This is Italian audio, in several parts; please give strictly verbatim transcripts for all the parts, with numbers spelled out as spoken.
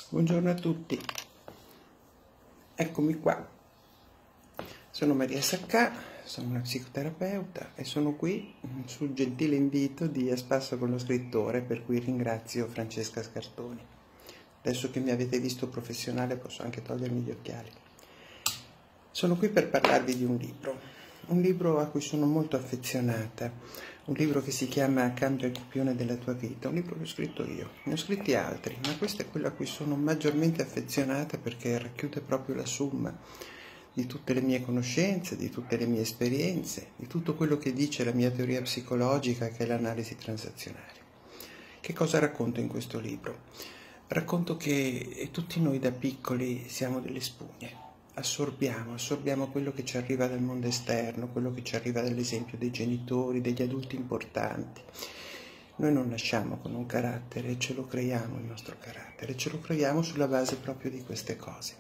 Buongiorno a tutti, eccomi qua. Sono Maria Saccà, sono una psicoterapeuta e sono qui sul gentile invito di A Spasso con lo Scrittore, per cui ringrazio Francesca Scartoni. Adesso che mi avete visto professionale posso anche togliermi gli occhiali. Sono qui per parlarvi di un libro, un libro a cui sono molto affezionata, un libro che si chiama Cambia il copione della tua vita, un libro che ho scritto io, ne ho scritti altri, ma questo è quello a cui sono maggiormente affezionata perché racchiude proprio la somma di tutte le mie conoscenze, di tutte le mie esperienze, di tutto quello che dice la mia teoria psicologica, che è l'analisi transazionale. Che cosa racconto in questo libro? Racconto che tutti noi da piccoli siamo delle spugne. Assorbiamo, assorbiamo quello che ci arriva dal mondo esterno, quello che ci arriva dall'esempio dei genitori, degli adulti importanti. Noi non nasciamo con un carattere, ce lo creiamo il nostro carattere, ce lo creiamo sulla base proprio di queste cose.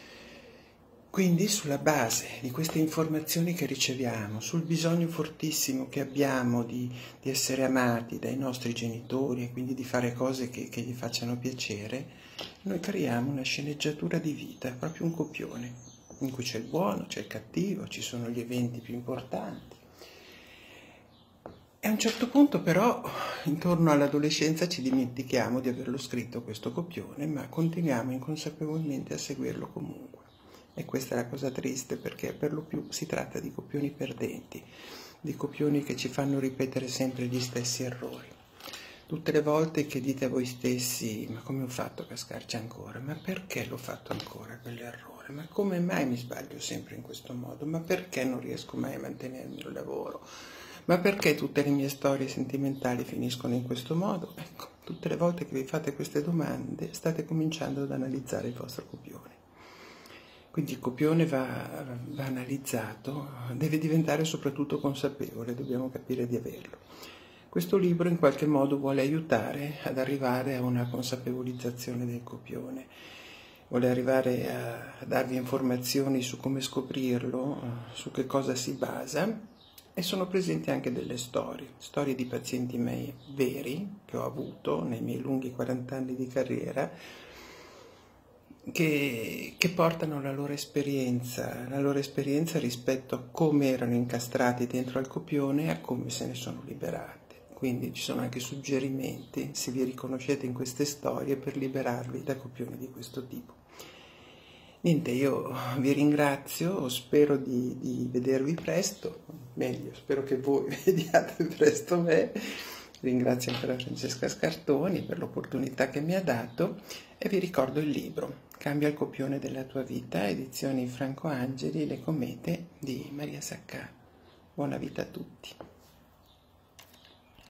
Quindi sulla base di queste informazioni che riceviamo, sul bisogno fortissimo che abbiamo di, di essere amati dai nostri genitori e quindi di fare cose che, che gli facciano piacere, noi creiamo una sceneggiatura di vita, proprio un copione, in cui c'è il buono, c'è il cattivo, ci sono gli eventi più importanti. E a un certo punto però, intorno all'adolescenza, ci dimentichiamo di averlo scritto questo copione, ma continuiamo inconsapevolmente a seguirlo comunque. E questa è la cosa triste, perché per lo più si tratta di copioni perdenti, di copioni che ci fanno ripetere sempre gli stessi errori. Tutte le volte che dite a voi stessi: ma come ho fatto a cascarci ancora? Ma perché l'ho fatto ancora quell'errore? Ma come mai mi sbaglio sempre in questo modo? Ma perché non riesco mai a mantenermi il lavoro? Ma perché tutte le mie storie sentimentali finiscono in questo modo? Ecco, tutte le volte che vi fate queste domande state cominciando ad analizzare il vostro copione. Quindi il copione va, va analizzato, deve diventare soprattutto consapevole, dobbiamo capire di averlo. Questo libro in qualche modo vuole aiutare ad arrivare a una consapevolizzazione del copione, vuole arrivare a, a darvi informazioni su come scoprirlo, su che cosa si basa, e sono presenti anche delle storie, storie di pazienti miei veri che ho avuto nei miei lunghi quaranta anni di carriera, Che, che portano la loro esperienza, la loro esperienza rispetto a come erano incastrati dentro al copione e a come se ne sono liberati. Quindi ci sono anche suggerimenti, se vi riconoscete in queste storie, per liberarvi da copioni di questo tipo. Niente, io vi ringrazio, spero di, di vedervi presto, meglio, spero che voi vediate presto me. Ringrazio ancora Francesca Scartoni per l'opportunità che mi ha dato e vi ricordo il libro Cambia il copione della tua vita, edizioni Franco Angeli, Le comete di Maria Saccà. Buona vita a tutti.